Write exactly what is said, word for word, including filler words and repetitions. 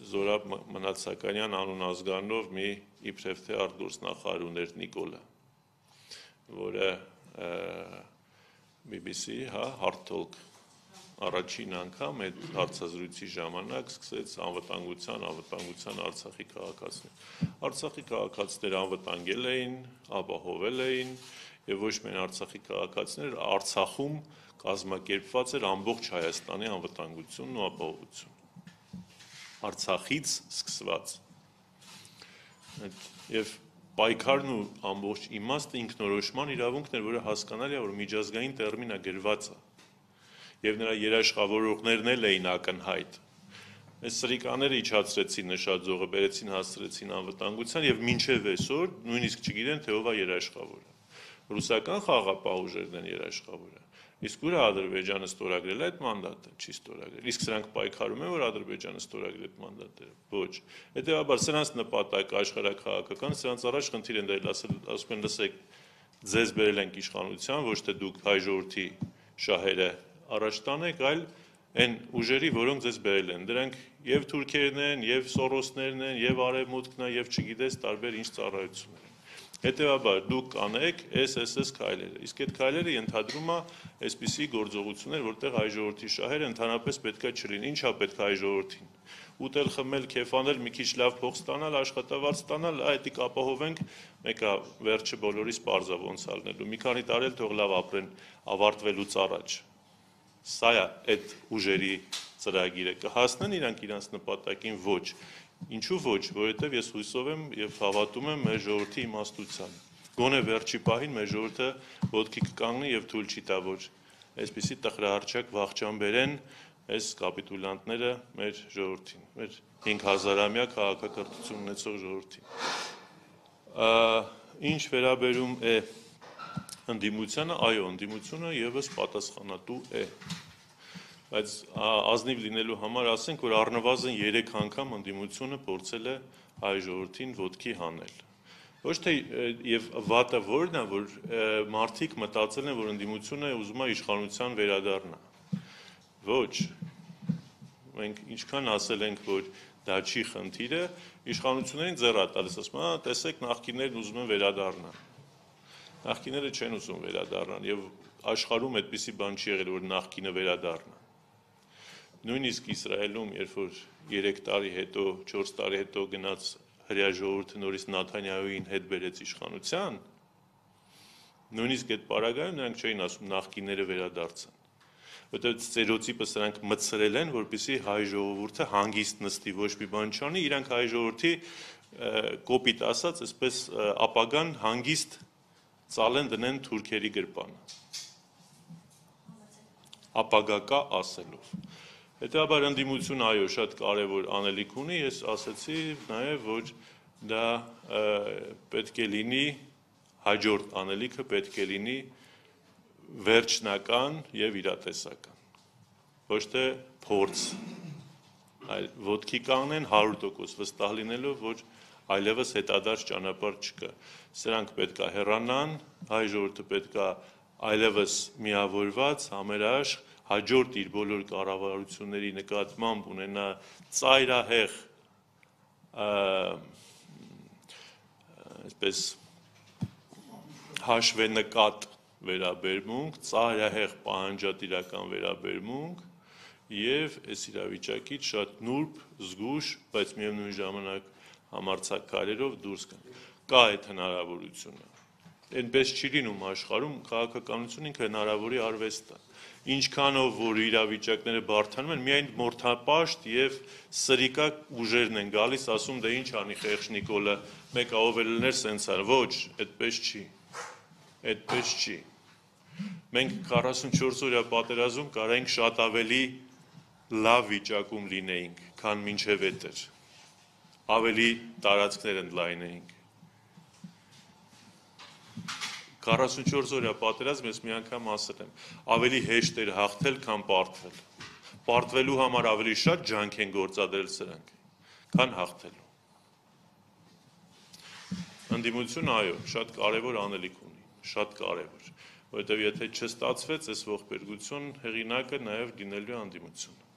Զորաբ Մնացականյան անուն ազգանով մի իբրև թե արտգործ նախարար ուներ Նիկոլը, որը B B C, հա, Hard Talk առաջին անգամ այդ հարցազրույցի ժամանակ սկսեց անվտանգության, անվտանգության Արցախի քաղաքացիներ։ Արցախի քաղաքացիները անվտանգել էին, ապահովել էին, եւ ոչ միայն Արցախի քաղաքացիներ, Արցախում կազմակերպված էր ամբողջ Հայաստանի անվտանգությունն ու ապահովությունը։ Արցախից սկսված։ Եվ պայքարն ու ամբողջ իմաստը ինքնորոշման իրավունքն էր, որը հասկանալի է, որ միջազգային տերմին է գրված է։ Եվ նրա երաշխավորողներն էլ էին ակնհայտ։ Այս սրիկաները իջացրեցին նշաձողը, բերեցին հասցրեցին անվտանգության եւ մինչեւ այսօր նույնիսկ չգիտեն թե ով է երաշխավորը։ Ռուսական խաղաղապահ ուժերն են երաշխավորը։ Իսկ ուր Ադրբեջանը ստորագրել է այդ մանդատը, չի ստորագրել։ Իսկ սրանք պայքարում են, որ Ադրբեջանը ստորագրի այդ մանդատը։ Ոչ։ Հետևաբար սրանց նպատակ աշխարհաքաղաքական, սրանց առաջ խնդիր են դել, ասում են, լսեք, ձեզ բերել ենք իշխանության, ոչ թե դուք հայ ժողովրդի շահերը առաջ տանեք, այլ այն ուժերի, որոնք ձեզ բերել են, դրանք եւ թուրքերն են, եւ Սորոսներն են, եւ Արևմուտքն է, եւ չգիտես տարբեր ինչ ծառայություններ են։ Հետևաբար դուք կանեք այս այս այս քայլերը, իսկ այդ քայլերը ենթադրում է այսպիսի գործողություններ, որտեղ հայ ժողովրդի շահերը ընդհանրապես պետքա չլինի, ինչա պետք է հայ ժողովրդին։ Ուտել, խմել, քեֆանել, մի քիչ լավ փող ստանալ, աշխատավարձ ստանալ, այդիկ ապահովենք, մեկը վերջը բոլորիս պարզա ոնց ալնելու։ Մի քանի տարի էլ թող լավ ապրեն ավարտվելուց առաջ։ Սա է այդ ուժերի ծրագիրը, կհասնեն իրանք իրանց նպատակին, ոչ։ Ինչու ոչ, որովհետև ես հույսով եմ եւ հավատում եմ մեր ժողովրդի իմաստության։ Գոնե վերջի պահին մեր ժողովուրդը ոտքի կկանգնի եւ թույլ չի տա, որ այսպիսի տխրահարճակ վախճան բերեն այս կապիտուլյանտները մեր ժողովրդին, մեր հինգ հազարամյա քաղաքակրթություն ունեցող ժողովրդին։ Ինչ վերաբերում է ընդդիմությանը, այո, ընդդիմությունը եւս պատասխանատու է։ Բայց ազնիվ լինելու համար ասենք, որ առնվազն երեք անգամ ընդդիմությունը փորձել է հայ ժողովրդին ոտքի հանել։ Ոչ թե եւ վատը որն է, որ մարդիկ մտածել են, որ ընդդիմությունը ուզում է իշխանության վերադառնա։ Ոչ։ Մենք ինչքան ասել ենք, որ դա չի խնդիրը, իշխանություններին ձեռ է տալիս, ասում է, տեսեք, նախկիններն ուզում են վերադառնալ։ Նախկինները չեն ուզում վերադառնալ եւ աշխարհում այդպիսի բան չի եղել, որ նախկինը վերադառնա։ Նույնիսկ Իսրայելում, երբ որ երեք տարի հետո, չորս տարի հետո գնաց հրեա ժողովուրդը նորից Նաթանյահուին հետ բերեց իշխանության, նույնիսկ այդ պարագայում նրանք չէին ասում նախկինները վերադարձան։ Որտեղ ստերեոտիպը սրանք մտցրել են, որպեսզի հայ ժողովուրդը հանգիստ նստի, ոչ մի բան չանի, իրանք հայ ժողովրդի կոպիտ ասած, այսպես ապագան հանգիստ ծալեն դնեն թուրքերի գրպանը։ Ապագակա ասելով։ Հետևաբար ընդդիմությունը այո շատ կարևոր անելիք ունի, ես ասացի նաև, որ դա պետք է լինի, հաջորդ անելիքը պետք է լինի վերջնական եւ իրատեսական։ Ոչ թե փորձ, այլ ոտքի կանգնեն հարյուր տոկոս վստահ լինելով, որ այլևս հետադարձ ճանապարհ չկա։ Սրանք պետք է հեռանան, հայ ժողովուրդը պետք է այլևս միավորված, համերաշխ հաջորդ իր բոլոր կառավարությունների նկատմամբ ունենա ծայրահեղ այսպես հաշվենկատ վերաբերմունք, ծայրահեղ պահանջատիրական վերաբերմունք եւ այս իրավիճակից շատ նուրբ, զգուշ, բայց միևնույն ժամանակ համարձակ քայլերով դուրս գան։ Կա այդ հնարավորությունը։ Այնպես չի լինում աշխարհում, քաղաքականություն ինքը հնարավորի արվեստ է։ Ինչքանով որ իրավիճակները բարդանում են, միայն մորթապաշտ եւ սրիկա ուժերն են գալիս, ասում դե ինչ անի խեղճ Նիկոլը, մեկը ով էլ լներ սենց ար, ոչ, այդպես չի։ Այդպես չի։ Մենք քառասունչորս օրյա պատերազմում կարայինք շատ ավելի լավ վիճակում լինեինք, քան մինչև այդ էր։ Ավելի տարածքներ ընդլայնեինք։ քառասունչորս օրյա պատերազմ ես մի անգամ ասել եմ, ավելի հեշտ էր հաղթել, քան պարտվել։ Պարտվելու համար ավելի շատ ջանք են գործադրել սրանք, քան հաղթելու։ Ընդդիմությունը, այո, շատ կարևոր անելիք ունի, շատ կարևոր, որովհետև եթե չստացվեց այս ողբերգություն հեղինակը նաև լինելու է ընդդիմությունը։